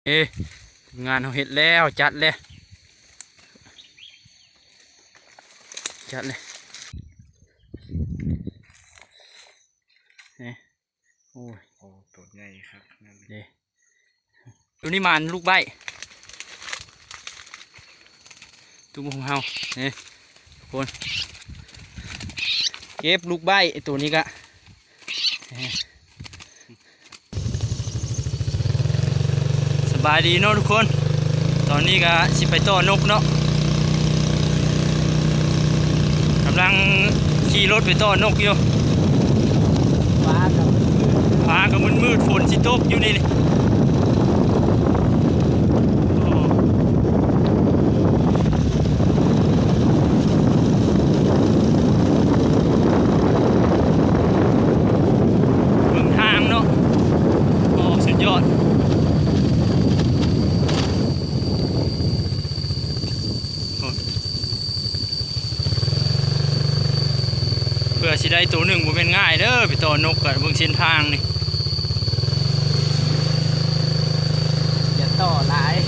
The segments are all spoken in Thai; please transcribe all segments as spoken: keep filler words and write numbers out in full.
เอ๊งานเขาเห็ดแล้วจัดเลยจัดเลยนี่โอ้ยโอ้ตัวใหญ่ครับนั่นเลเด้ยตัวนี้มันลูกใบตัวของเฮานี่คนเก็บลูกใบตัวนี้กะสบายดีเนาะทุกคนตอนนี้ก็สิไปต่อนกเนาะกำลังขี่รถไปต่อนกอยู่ฟ้ากับฟ้ากับมืดมืดฝนสิตกอยู่นี่นี่เบิ่งทางเนาะโอ้สุดยอดเพื่อสิได้ตัวหนึ่งบ่เป็นง่ายเด้อไปต่อนกกับเบิ่งเส้นทางนี่อย่าต่อหลาย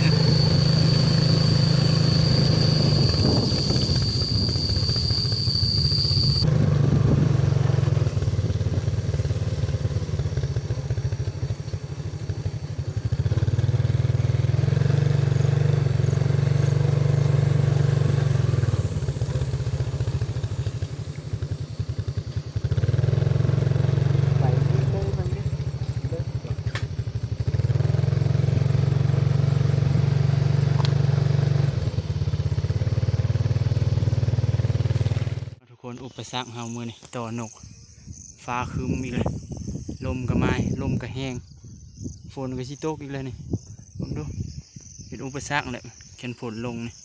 คนอุปสรรคเฮามือนี่ต่อนกฟ้าคืมอีกเลยลมก็มาลมก็แห้งฝนก็สิตกอีกเลยนี่ผมดูเป็นอุปสรรคแหละแค่ฝนลงนี่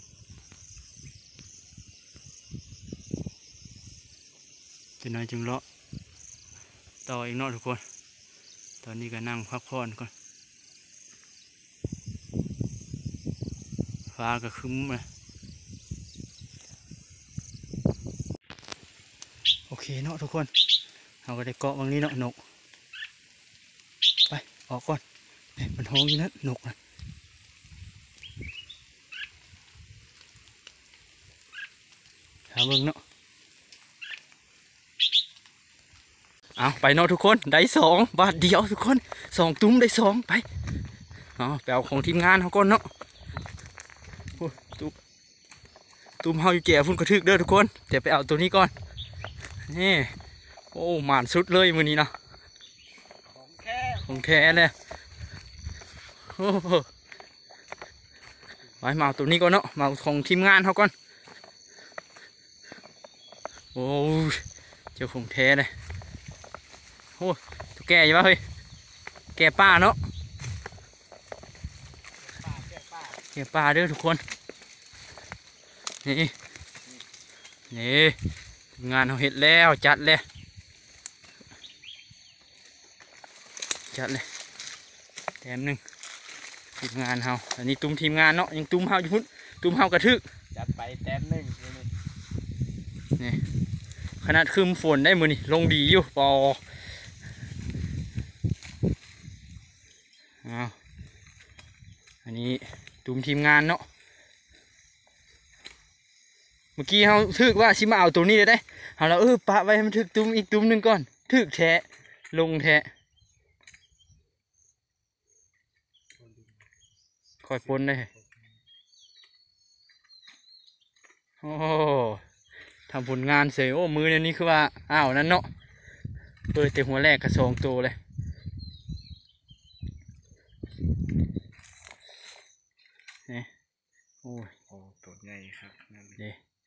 จะน้อยจึงเลาะต่ออีกเนาะทุกคนตอนนี้ก็นั่งพักผ่อนก่อนฟ้าก็คืมเลยโอเคเนาะทุกคนเราก็ได้เกาะบางนี้เนาะนกไปออกก่อนมันห้องอยู่นั่นนกนะหาเบิ่งเนาะเอาไปเนาะทุกคนได้สองบาทเดียวทุกคนสองตุ้มได้สองไปเอาไปเอาของทีมงานเขาก่อนเนาะตุ้มตุ้มเฮาอยู่แก่ฟุ้นกระทึกเด้อทุกคนเดี๋ยวไปเอาตัวนี้ก่อนนี่โอ้หมานสุดเลยมือนี้นะของแท้ของแท้เลยโอ้ไว้มาเอาตัวนี้ก่อนเนาะมาของทีมงานเขาก่อนโอ้เจ้าของแท้เลยโอ้ตัวแก่ยังวะเฮ้ยแก่ป้าเนาะแก่ป้าเด้อทุกคนนี่นี่งานเขาเห็ดแล้วจัดเลยจัดเลยแถมหนึ่งทีมงานเขาอันนี้ตุ้มทีมงานเนาะยังตุ้มเฮาอยู่พุ่นตุ้มเฮากระทึกจัดไปแต้มหนึ่งนี่ขนาดคืมฝนได้มือนี่ลงดีอยู่ปออ้าวอันนี้ตุ้มทีมงานเนาะเมื่อกี้เขาทึกว่าชิมาเอาตัวนี้เลยได้เอาแล้วเออปะไว้ให้มันทึกตุ้มอีกตุ้มหนึ่งก่อนทึกแทะลงแทะคอยปนได้โอ้ทำผลงานเสยโอ้มือเนี่ยนี่คือว่าอ้าวนั่นเนาะเปิดแต่หัวแรกกระสองตัวเลยนี่โอ้ยโอ้ตัวใหญ่ครับนั่นเลย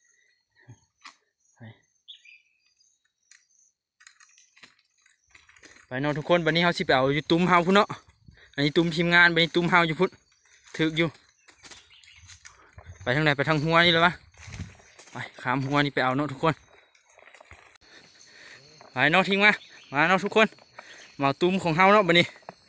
ไปเนาะทุกคนวันนี้เขาสิไปเอาอยู่ตุ้มเฮาพุ่นเนาะอันนี้ตุ้มทีมงานไปตุ้มเฮาอยู่พุ่นถึกอยู่ไปทางไหนไปทางหัวนี่เลยวะไปขามหัวนี่ไปเอาเนาะทุกคนไปเนาะทิ้งมามาเนาะทุกคนมาตุ้มของเฮาเนาะวันนี้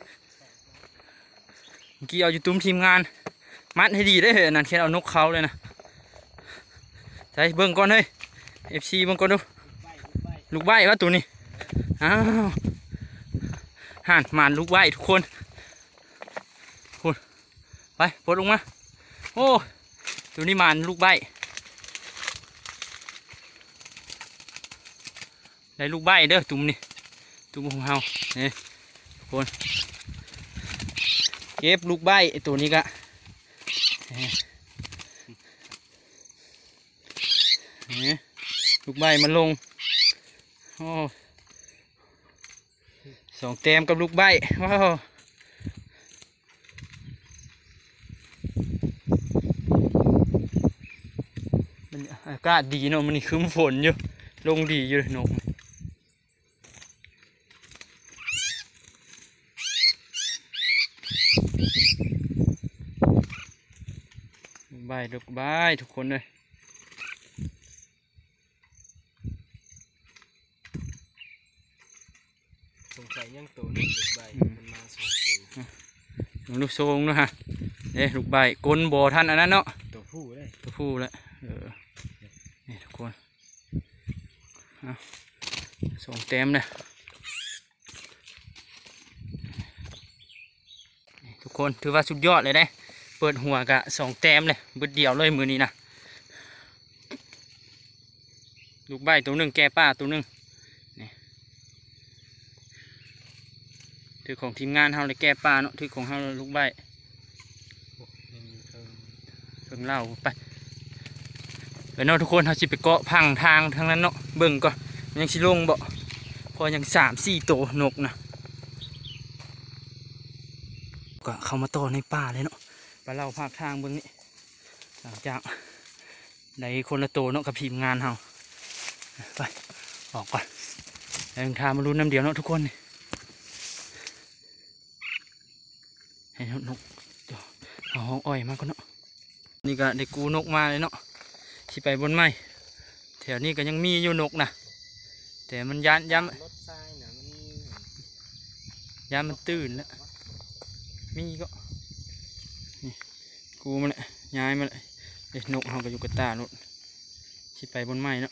เมื่อกี้เอาอยู่ตุ้มทีมงานมัดให้ดีได้เหรอนั่นแค่เอานกเขาเลยนะใส่เบิ้งก่อนเฮ้ยเอฟซีเบิ้งก่อนดูลูกใบวะตัวนี้อ้าวห่านหมานลูกใบทุกคนคุณไปปลดลงมาโอ้ตัวนี้มันลูกใบได้ลูกใบเด้อตุ่มนี่ตุ่มของเฮาเนี่ยทุกคนเก็บลูกใบไอตัวนี้ก็เนี่ยลูกใบมันลงโอ้สองแต้มกับลูกใบว้าวมันอากาศดีเนาะมันนี่คืมฝนอยู่ลงดีอยู่เลยนกใบลูกใบทุกคนเลยสงสัยยังตัวนึงลูกใบมันมาสองตัวลูกโซงเนาะฮะเนี่ยลูกใบก้นบ่อท่านอันนั้นเนาะตัวผู้เลยตัวผู้แล้วเออนี่ทุกคนสองเต็มเลยทุกคนถือว่าสุดยอดเลยได้เปิดหัวกะสองแต้มเลยบึดเดียวเลยมือนี้นะลูกใบตัวหนึ่งแก่ป้าตัวหนึ่งนี่ถือของทีมงานเฮาเลยแก่ป้าเนาะถือของเฮาลูกใบเพิ่งเล่าไปไปเนาะทุกคนเฮาสิไปเกาะพังทางทางนั้นเนาะเบิ่งก่อนยังสิลงบ่พอยังสามสี่ตัวนกนะก็เข้ามาโตในป่าเลยเนาะไปเล่าภาคทางเบื้องนี้หลังจากในคนละโตเนาะกับทีมงานเฮาไปออกก่อนแล้วทางมาลุ้นน้ำเดียวเนาะทุกคนให้นกเอาห้องอ้อยมาก่อนเนาะนี่ก็ได้กูนกมาเลยเนาะที่ไปบนไม้แถวนี้ก็ยังมีอยู่นกนะแต่มันยันย้ำย้ำมันตื่นแล้วมีก็นี่กูมาเลยย้ายมาเลยเด็กนกเขาก็อยู่กับตาโนดที่ไปบนไม้เนาะ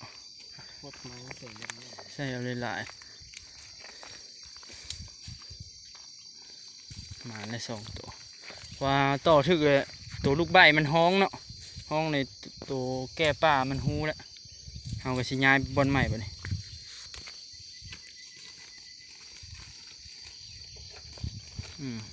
ใช่เอาเลยหลายมาในสองตัวว่าต่อถึกเลยตัวลูกใบมันห้องเนาะห้องในตัวแก้ป่ามันหูแล้วเขาก็สิย้ายบนไม้ไปเลยอืม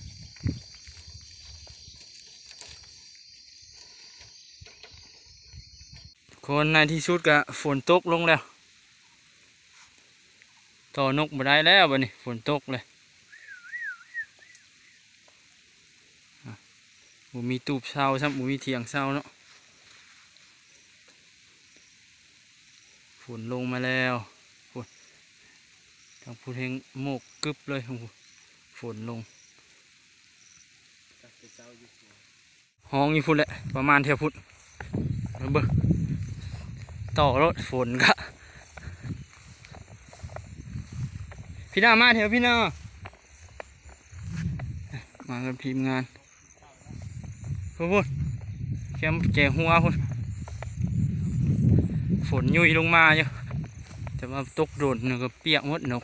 คนในที่สุดก็ฝนตกลงแล้วต่อนกมาได้แล้วบัดนี้ฝนตกเลยบ่มีตูบเศร้าซ้ำบ่มีเถียงเศร้าเนาะฝนลงมาแล้วฝนทางพูดเฮงโมกกึบเลยฝนลงห้องอยู่พุ่นแหละประมาณเท่าพุ่นเบิ่งต่อรถฝนก็พี่น้ามาเถอะพี่น้ามากับทีมงานพุ่นพุ่นแกมแกหัวพุ่นฝนยุ่ยลงมาอยู่แต่ว่าตกโดนนึกก็เปียกหมดนก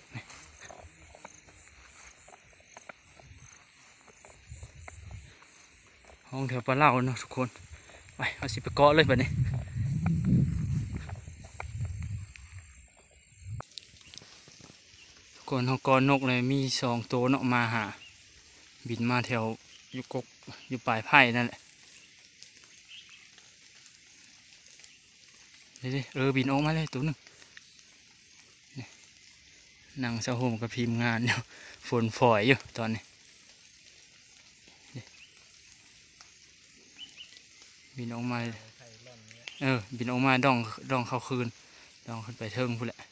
ห้องแถวปลาเล่าเนาะทุกคนไปเอาสิไปเกาะเลยแบบนี้ก่อนเขากอนกเลยมีสองตัวเนาะมาหาบินมาแถวอยู่กกอยู่ปลายไผ่นั่นแหละเดี๋ยวเออบินออกมาเลยตัวหนึ่งนั่งเสาโฮมกับพิมพ์งานอยู่ฝนฝอยอยู่ตอนนี้บินออกมาเออบินออกมาดองดองเข้าคืนดองขึ้นไปเทิงพูดแหละ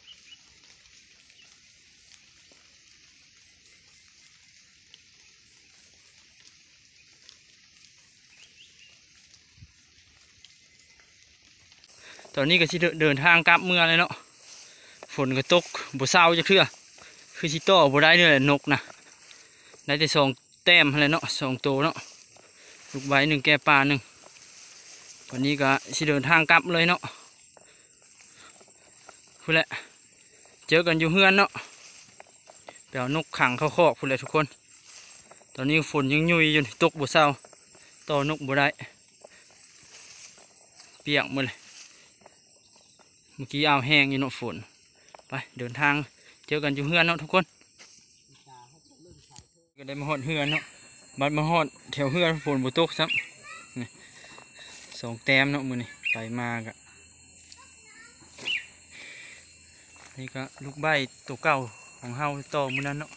ตอนนี้ก็สิเดินทางกลับเมืองเลยเนาะฝนก็ตกบ่เศร้าจะเทื่อคือสิต่อบ่ได้เนี่ยแหละนกนะได้แต่สองแต้มอะไรเนาะสองตัวเนาะลูกใบหนึ่งแก่ปลาหนึ่งวันนี้ก็สิเดินทางกลับเลยเนาะพูดแหละเจอกันอยู่เฮือนเนาะไปเอานกขังเข้าคอกพูดแหละทุกคนตอนนี้ฝนยังยุยอยู่ตกบ่เศร้าต่อนกบ่ได้เปียกหมดเลยเมื่อกี้เอาแห้งอยู่เนาะฝนไปเดินทางเจอกันอยู่เฮือนเนาะทุกคนก็ได้มาฮอดเฮือนเนาะบัดมาฮอดแถวเฮือนฝนบ่ตกซ้ำนี่สองแต้มเนาะมื้อนี้ไปมากะนี่ก็ลูกใบตัวเก่าของเฮาต่อมื้อนั้นเนาะ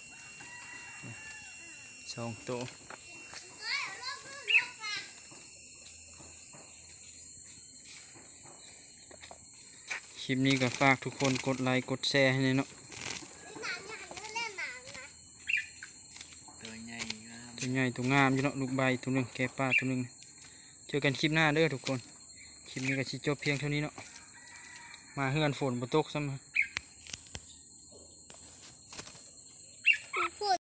สองตัวคลิปนี้ก็ฝากทุกคนกดไลค์กดแชร์ให้เนาะตัวใหญ่งามตัวใหญ่ตัวงามอยู่เนาะลูกใบตัวหนึ่งแกป้าตัวหนึ่งเจอกันคลิปหน้าเด้อทุกคนคลิปนี้ก็ชิจบเพียงเท่านี้เนาะมาเฮือนฝนบ่ตกซ้ำ